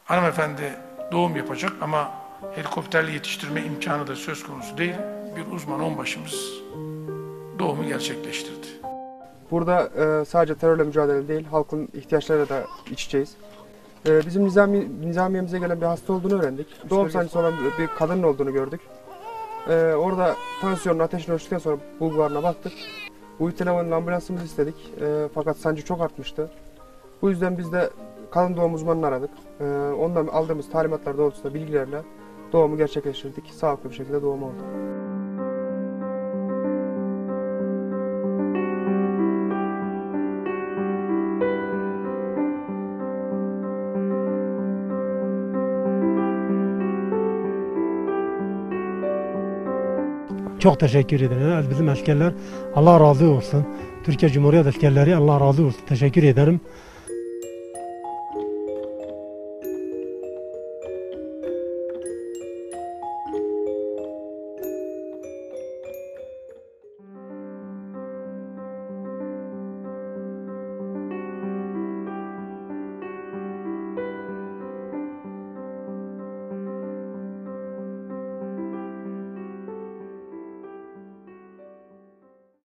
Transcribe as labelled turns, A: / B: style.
A: Hanımefendi doğum yapacak ama helikopterle yetiştirme imkanı da söz konusu değil. Bir uzman onbaşımız doğumu gerçekleştirdi.
B: Burada sadece terörle mücadele değil, halkın ihtiyaçlarıyla da iç içeyiz. Bizim nizamiyemize gelen bir hasta olduğunu öğrendik. Doğum sancısı olan bir kadının olduğunu gördük. Orada tansiyonun, ateşin ölçtükten sonra bulgularına baktık. Uyut telefonla ambulansımızı istedik. Fakat sancı çok artmıştı. Bu yüzden biz de kadın doğum uzmanını aradık. Ondan aldığımız talimatlar doğrultusunda bilgilerle doğumu gerçekleştirdik. Sağlıklı bir şekilde doğum oldu.
C: Çok teşekkür ederim. Bizim askerler Allah razı olsun. Türkiye Cumhuriyeti askerleri Allah razı olsun. Teşekkür ederim.